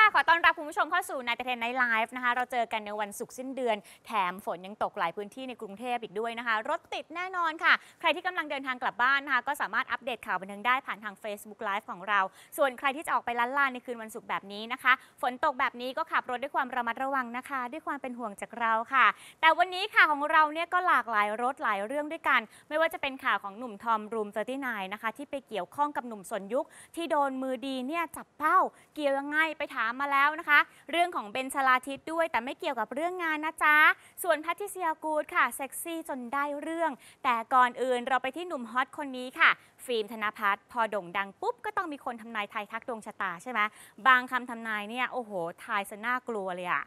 ขอต้อนรับคุณผู้ชมเข้าสู่นายเทนไนท์ไลฟ์นะคะเราเจอกันในวันศุกร์สิ้นเดือนแถมฝนยังตกหลายพื้นที่ในกรุงเทพอีกด้วยนะคะรถติดแน่นอนค่ะใครที่กำลังเดินทางกลับบ้านนะคะก็สามารถอัปเดตข่าวบันเทิงได้ผ่านทาง Facebook Live ของเราส่วนใครที่จะออกไปล้านลาในคืนวันศุกร์แบบนี้นะคะฝนตกแบบนี้ก็ขับรถด้วยความระมัดระวังนะคะด้วยความเป็นห่วงจากเราค่ะแต่วันนี้ค่ะของเราเนี่ยก็หลากหลายรถหลายเรื่องด้วยกันไม่ว่าจะเป็นข่าวของหนุ่มทอมรูม39นะคะที่ไปเกี่ยวข้องกับหนุ่มสนยุคที่โดนมือดีเนี่ยจับเป้าเกี่ยวยังไงไปถามมาแล้วนะคะเรื่องของเบนชลาทิศด้วยแต่ไม่เกี่ยวกับเรื่องงานนะจ๊ะส่วนแพทริเซียกูดค่ะเซ็กซี่จนได้เรื่องแต่ก่อนอื่นเราไปที่หนุ่มฮอตคนนี้ค่ะฟิล์มธนภัทรพอโด่งดังปุ๊บก็ต้องมีคนทำนายทายทักดวงชะตาใช่ไหมบางคำทำนายเนี่ยโอ้โหทายซะน่ากลัวเลยอะ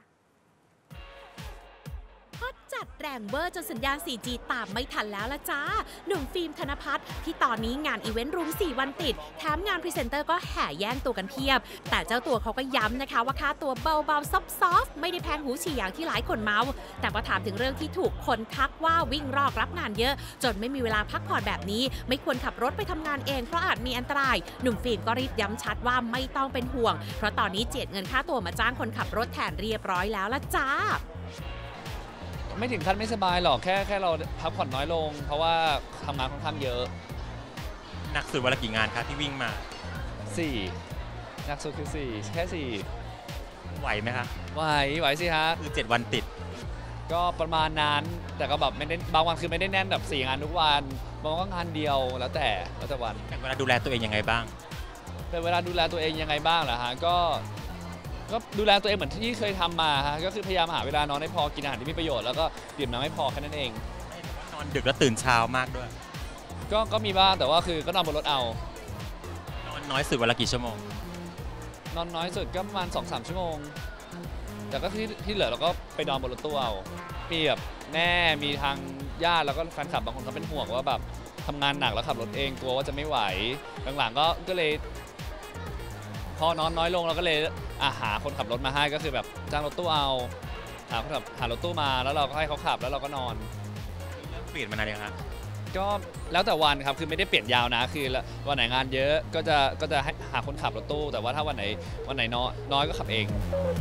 ฮอตจัดแรงเวอร์จนสัญญาณ 4G ตามไม่ทันแล้วละจ้าหนุ่มฟิล์มธนภัทรที่ตอนนี้งานอีเวนต์รูม4 วันติดแถมงานพรีเซนเตอร์ก็แห่แย่งตัวกันเพียบแต่เจ้าตัวเขาก็ย้ำนะคะว่าค่าตัวเบาๆซอฟๆไม่ได้แพงหูฉี่อย่างที่หลายคนเมาส์แต่พอถามถึงเรื่องที่ถูกคนทักว่าวิ่งรอกรับงานเยอะจนไม่มีเวลาพักผ่อนแบบนี้ไม่ควรขับรถไปทำงานเองเพราะอาจมีอันตรายหนุ่มฟิล์มก็รีบย้ำชัดว่าไม่ต้องเป็นห่วงเพราะตอนนี้เจียดเงินค่าตัวมาจ้างคนขับรถแทนเรียบร้อยแล้วละจ้าไม่ถึงขั้นไม่สบายหรอกแค่เราพักผ่อนน้อยลงเพราะว่าทำงานค่อนข้างเยอะหนักสุดวันละกี่งานคะที่วิ่งมา 4หนักสุดคือ4แค่4 ไหวไหมคะไหวสิฮะคือ7 วันติดก็ประมาณนั้นแต่ก็แบบไม่ได้บางวันคือไม่ได้แน่นแบบ4 งานทุกวันบางวันก็งานเดียวแล้วแต่วันแต่เวลาดูแลตัวเองยังไงบ้างเป็นเวลาดูแลตัวเองยังไงบ้างเหรอฮะก็ดูแลตัวเองเหมือนที่เคยทำมาฮะก็คือพยายามหาเวลานอนให้พอกินอาหารที่มีประโยชน์แล้วก็ดื่มน้ำให้พอแค่นั้นเองนอนดึกแล้วตื่นเช้ามากด้วยก็มีบ้างแต่ว่าคือก็นอนบนรถเอานอนน้อยสุดวันละกี่ชั่วโมงนอนน้อยสุดก็ประมาณ 2-3 ชั่วโมงแต่ก็ที่เหลือเราก็ไปนอนบนรถตู้เอามีแบบแม่มีทางญาติแล้วก็แฟนคลับบางคนเขาเป็นห่วงว่าแบบทำงานหนักแล้วขับรถเองกลัวว่าจะไม่ไหวหลังๆก็เลยพอนอนน้อยลงเราก็เลยหาคนขับรถมาให้ก็คือแบบจ้างรถตู้เอาหารถตู้มาแล้วเราก็ให้เขาขับแล้วเราก็นอนเปลี่ยนมานานยังครับก็แล้วแต่วันครับคือไม่ได้เปลี่ยนยาวนะคือวันไหนงานเยอะก็จะให้หาคนขับรถตู้แต่ว่าถ้าวันไหนน้อยก็ขับเอง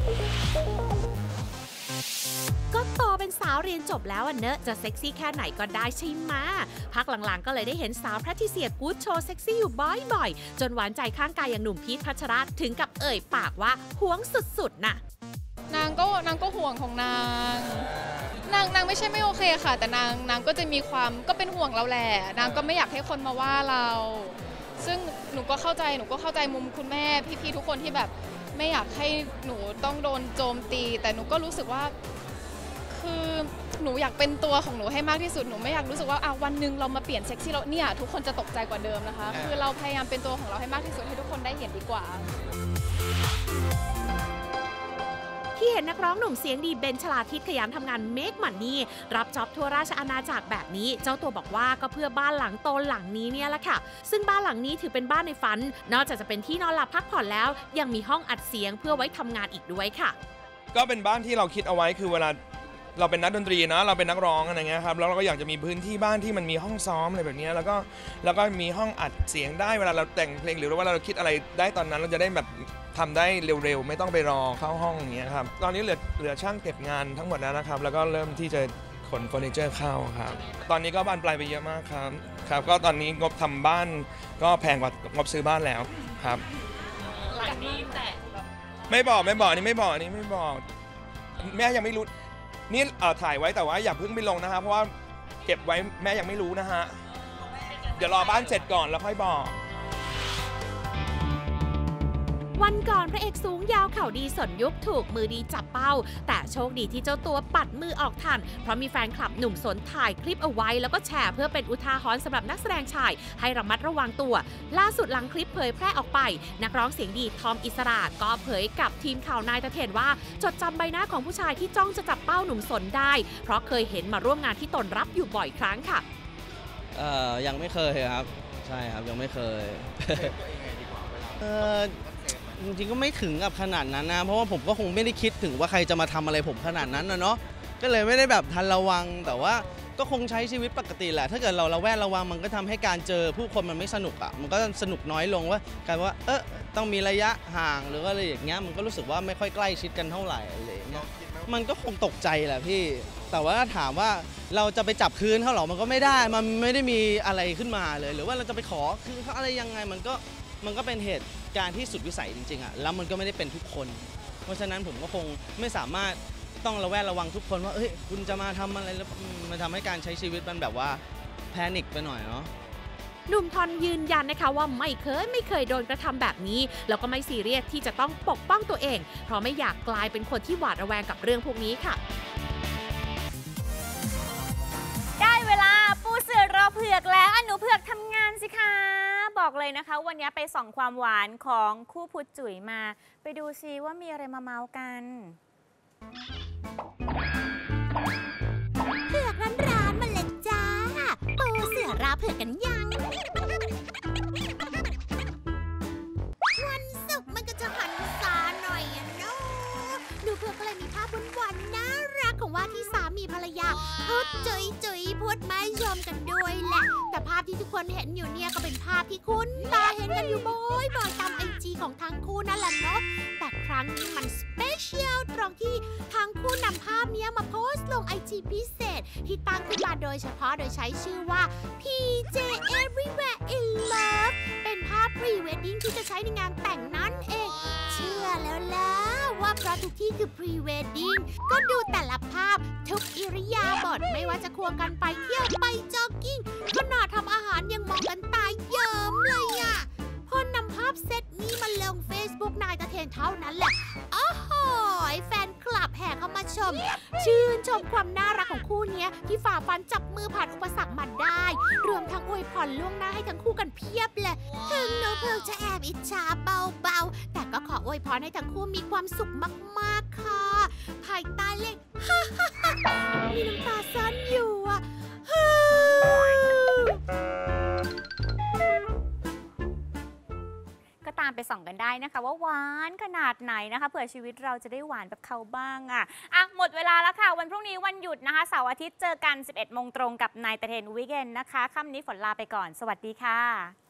ก็โตเป็นสาวเรียนจบแล้วเนอะจะเซ็กซี่แค่ไหนก็ได้ใช่ไหมพักหลังๆก็เลยได้เห็นสาวแพทริเซียกูดโชว์เซ็กซี่อยู่บ่อยๆจนหวานใจข้างกายอย่างหนุ่มพีทพัชระถึงกับเอ่ยปากว่าหวงสุดๆน่ะนางก็ห่วงของนางไม่ใช่ไม่โอเคค่ะแต่นางก็จะมีความก็เป็นห่วงเราแหละนางก็ไม่อยากให้คนมาว่าเราซึ่งหนูก็เข้าใจมุมคุณแม่พี่ๆทุกคนที่แบบไม่อยากให้หนูต้องโดนโจมตีแต่หนูก็รู้สึกว่าคือหนูอยากเป็นตัวของหนูให้มากที่สุดหนูไม่อยากรู้สึกว่าวันหนึ่งเรามาเปลี่ยนเซ็กซี่แล้วเนี่ยทุกคนจะตกใจกว่าเดิมนะคะคือเราพยายามเป็นตัวของเราให้มากที่สุดให้ทุกคนได้เห็นดีกว่าที่เห็นนักร้องหนุ่มเสียงดีเบนชลาทิศขยันทำงานเมคมันนี่รับจ็อบทั่วราชอาณาจักรแบบนี้เจ้าตัวบอกว่าก็เพื่อบ้านหลังโตหลังนี้เนี่ยแหละค่ะซึ่งบ้านหลังนี้ถือเป็นบ้านในฝันนอกจากจะเป็นที่นอนหลับพักผ่อนแล้วยังมีห้องอัดเสียงเพื่อไว้ทำงานอีกด้วยค่ะก็เป็นบ้านที่เราคิดเอาไว้คือเวลาเราเป็นนักดนตรีนะเราเป็นนักร้องอะไรเงี้ยครับแล้วเราก็อยากจะมีพื้นที่บ้านที่มันมีห้องซ้อมอะไรแบบนี้แล้วก็มีห้องอัดเสียงได้เวลาเราแต่งเพลงหรือว่าเราคิดอะไรได้ตอนนั้นเราจะได้แบบทำได้เร็วๆไม่ต้องไปรอเข้าห้องอย่างเงี้ยครับตอนนี้เหลือช่างเก็บงานทั้งหมดแล้วนะครับแล้วก็เริ่มที่จะขนเฟอร์นิเจอร์เข้าครับตอนนี้ก็บานปลายไปเยอะมากครับก็ตอนนี้งบทำบ้านก็แพงกว่างบซื้อบ้านแล้วครับหลังนี้แต่ไม่บอกนี่ไม่บอกแม่ยังไม่รู้นี่ถ่ายไว้แต่ว่าอย่าเพิ่งไปลงนะฮะเพราะว่าเก็บไว้แม่ยังไม่รู้นะฮะเดี๋ยวรอบ้านเสร็จก่อนแล้วค่อยบอกวันก่อนพระเอกสูงยาวเข่าดีสนยุคถูกมือดีจับเป้าแต่โชคดีที่เจ้าตัวปัดมือออกทันเพราะมีแฟนคลับหนุ่มสนถ่ายคลิปเอาไว้แล้วก็แชร์เพื่อเป็นอุทาหรณ์สำหรับนักแสดงชายให้ระมัดระวังตัวล่าสุดหลังคลิปเผยแพร่ออกไปนักร้องเสียงดีทอมอิสระก็เผยกับทีมข่าวนายตะเถนว่าจดจำใบหน้าของผู้ชายที่จ้องจะจับเป้าหนุ่มสนได้เพราะเคยเห็นมาร่วมงานที่ตนรับอยู่บ่อยครั้งค่ะยังไม่เคยครับใช่ครับยังไม่เคยจริงๆก็ไม่ถึงกับขนาดนั้นนะเพราะว่าผมก็คงไม่ได้คิดถึงว่าใครจะมาทำอะไรผมขนาดนั้นนะเนาะก็เลยไม่ได้แบบทันระวังแต่ว่าก็คงใช้ชีวิตปกติแหละถ้าเกิดเราระแวดระวังมันก็ทำให้การเจอผู้คนมันไม่สนุกอ่ะมันก็สนุกน้อยลงว่ากลายว่าต้องมีระยะห่างหรือว่าอะไรอย่างเงี้ยมันก็รู้สึกว่าไม่ค่อยใกล้ชิดกันเท่าไหร่อะไรอย่างเงี้ยมันก็คงตกใจแหละพี่แต่ว่าถามว่าเราจะไปจับคืนเขาหรอมันก็ไม่ได้มันไม่ได้มีอะไรขึ้นมาเลยหรือว่าเราจะไปขอคืนเขาอะไรยังไงมันก็เป็นเหตุการณ์ที่สุดวิสัยจริงๆอ่ะแล้วมันก็ไม่ได้เป็นทุกคนเพราะฉะนั้นผมก็คงไม่สามารถต้องระแวดระวังทุกคนว่าคุณจะมาทำอะไรแล้วมันทำให้การใช้ชีวิตมันแบบว่าแพนิคไปหน่อยเนาะหนุ่มทอนยืนยันนะคะว่าไม่เคยโดนกระทำแบบนี้แล้วก็ไม่ซีเรียสที่จะต้องปกป้องตัวเองเพราะไม่อยากกลายเป็นคนที่หวาดระแวงกับเรื่องพวกนี้ค่ะได้เวลาปูเสือรอเผือกแล้วหนูเผือกทำงานสิคะบอกเลยนะคะวันนี้ไปส่องความหวานของคู่พุทธจุ๋ยมาไปดูซิว่ามีอะไรมาเมาส์กันเผือกร้อนๆมาเลยจ้าปูเสือรอเผือกกันยังวันศุกร์มันก็จะหันษาหน่อยอะเนาะดูเผือกก็เลยมีภาพหวานๆน่ารักของว่าที่สามีภรรยาพุดจุ๋ยพุดมาชมกันด้วยแหละแต่ภาพที่ทุกคนเห็นอยู่เนี่ยก็เป็นภาพที่คุ้นตาเห็นกันอยู่บ่อยๆตามไอจีของทั้งคู่นั่นแหละเนาะแต่ครั้งนี้มันสเปเชียลตรงที่ทั้งคู่นำภาพนี้มาโพสต์ลงไอจีพิเศษที่ตั้งขึ้นมาโดยเฉพาะโดยใช้ชื่อว่า PJ Everywhere in Love เป็นภาพพรีเวดดิ้งที่จะใช้ในงานแต่งนั่นเองเชื่อแล้วล่ะว่าเพราะทุกที่คือพรีเวดดิ้งก็ดูแต่ละภาพทุกอิริยาบถไม่ว่าจะควงกันไปเที่ยวไปจ็อกกิ้งขนาดทำอาหารยังมองกันตาเยิ้มเลยอะพอนำภาพเซตนี้มาลง Facebook นายตะเทนเท่านั้นแหละโอ้โหแฟนคลับแห่เข้ามาชมชื่นชมความน่ารักของคู่นี้ที่ฝ่าฟันจับมือผ่านอุปสรรคมาได้รวมทั้งอวยพรล่วงหน้าให้ทั้งคู่กันเพียบเลยถึงหนูเพิ่งจะแอบอิจฉาเบาๆแต่ก็ขออวยพรให้ทั้งคู่มีความสุขมากๆค่ะภายใต้เลขมีน้ำตาซ่อนอยู่อ่ะก็ตามไปส่องกันได้นะคะว่าหวานขนาดไหนนะคะเผื่อชีวิตเราจะได้หวานแบบเขาบ้างอ่ะหมดเวลาแล้วค่ะวันพรุ่งนี้วันหยุดนะคะเสาร์อาทิตย์เจอกัน 11 โมงตรงกับนายตะเทนวีคเอนด์นะคะค่ำนี้ฝนลาไปก่อนสวัสดีค่ะ